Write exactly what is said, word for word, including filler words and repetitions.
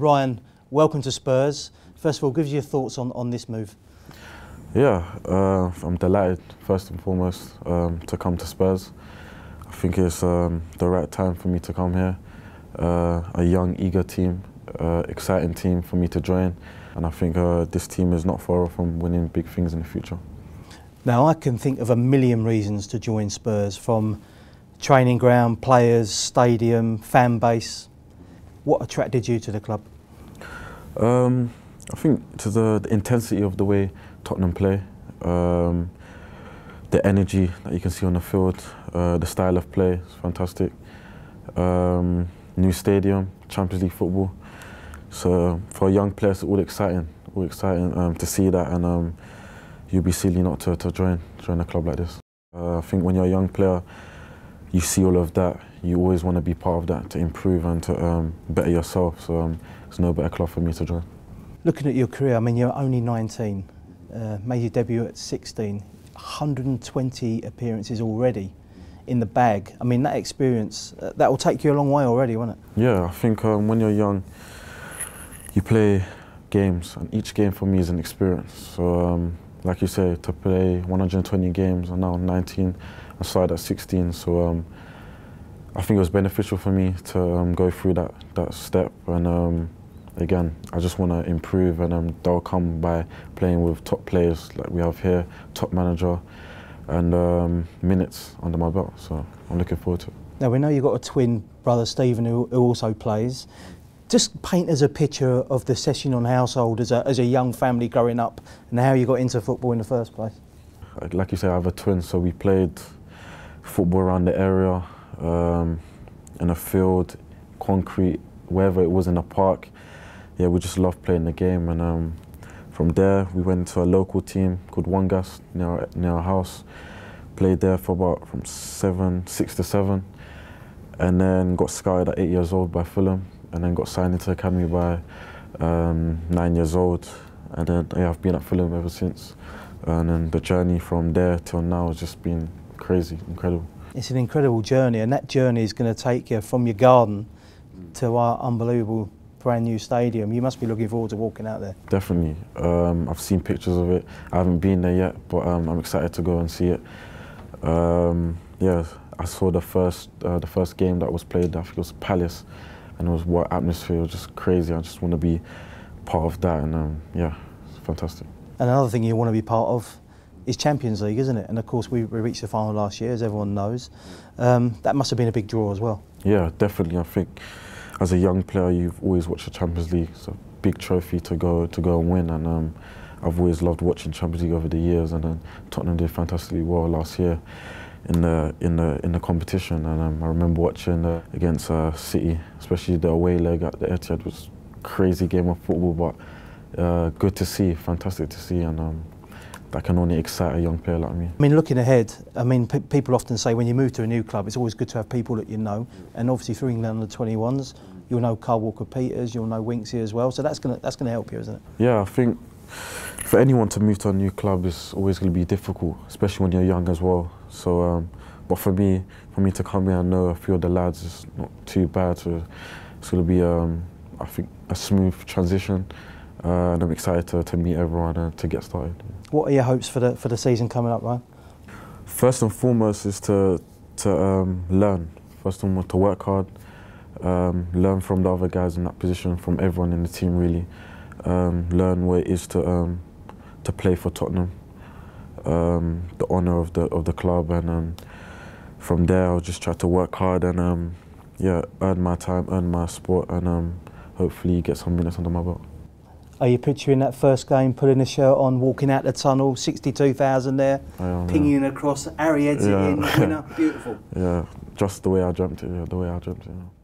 Ryan, welcome to Spurs. First of all, give us your thoughts on, on this move. Yeah, uh, I'm delighted, first and foremost, um, to come to Spurs. I think it's um, the right time for me to come here. Uh, a young, eager team, uh, exciting team for me to join. And I think uh, this team is not far off from winning big things in the future. Now, I can think of a million reasons to join Spurs, from training ground, players, stadium, fan base. What attracted you to the club? Um, I think to the, the intensity of the way Tottenham play, um, the energy that you can see on the field, uh, the style of play is fantastic. Um, new stadium, Champions League football. So for a young player, it's all exciting, all exciting um, to see that, and um, you'd be silly not to, to join, join a club like this. Uh, I think when you're a young player, you see all of that. You always want to be part of that to improve and to um, better yourself. So um, there's no better club for me to join. Looking at your career, I mean, you're only nineteen, uh, made your debut at sixteen, one hundred twenty appearances already in the bag. I mean, that experience, uh, that will take you a long way already, won't it? Yeah, I think um, when you're young, you play games, and each game for me is an experience. So, um, like you say, to play one hundred twenty games, and now I'm nineteen, I started at sixteen, so um, I think it was beneficial for me to um, go through that, that step. And um, again, I just want to improve, and um, that'll come by playing with top players like we have here, top manager, and um, minutes under my belt. So I'm looking forward to it. Now, we know you've got a twin brother, Stephen, who, who also plays. Just paint us a picture of the Sessegnon household as a, as a young family growing up, and how you got into football in the first place. Like you say, I have a twin, so we played football around the area, um, in a field, concrete, wherever it was in a park. Yeah, we just loved playing the game, and um, from there we went to a local team called Wangas near our, near our house. Played there for about from seven, six to seven, and then got scouted at eight years old by Fulham, and then got signed into the academy by um, nine years old, and then yeah, I've been at Fulham ever since. And then the journey from there till now has just been crazy, incredible. It's an incredible journey, and that journey is going to take you from your garden to our unbelievable brand new stadium. You must be looking forward to walking out there. Definitely. Um, I've seen pictures of it. I haven't been there yet, but um, I'm excited to go and see it. Um, yeah, I saw the first uh, the first game that was played. I think it was Palace, and it was what atmosphere. It was just crazy. I just want to be part of that, and um, yeah, it's fantastic. And another thing you want to be part of is Champions League, isn't it? And of course, we, we reached the final last year, as everyone knows. Um, that must have been a big draw as well. Yeah, definitely. I think as a young player, you've always watched the Champions League. It's a big trophy to go to go and win, and um, I've always loved watching Champions League over the years. And then Tottenham did fantastically well last year in the in the in the competition. And um, I remember watching uh, against uh, City, especially the away leg at the Etihad. It was a crazy game of football, but uh, good to see, fantastic to see, and um, that can only excite a young player like me. I mean, looking ahead, I mean, pe people often say when you move to a new club, it's always good to have people that you know. And obviously through England under twenty-ones, you'll know Kyle Walker-Peters, you'll know Winksy as well. So that's gonna that's gonna help you, isn't it? Yeah, I think for anyone to move to a new club is always going to be difficult, especially when you're young as well. So, um, but for me, for me to come here, I know a few of the lads, it's not too bad. So it's going to be, um, I think, a smooth transition. Uh, and I'm excited to, to meet everyone and to get started. What are your hopes for the for the season coming up, Ryan? First and foremost is to to um, learn. First and foremost, to work hard, um, learn from the other guys in that position, from everyone in the team really. Um, learn what it is to um, to play for Tottenham, um, the honour of the of the club, and um, from there I'll just try to work hard and um, yeah, earn my time, earn my spot, and um, hopefully get some minutes under my belt. Are you picturing that first game, putting the shirt on, walking out the tunnel, sixty-two thousand there, am, pinging yeah. across, Harry heads yeah. it in, winner, beautiful? Yeah, just the way I dreamt it, yeah, the way I dreamt it. Yeah.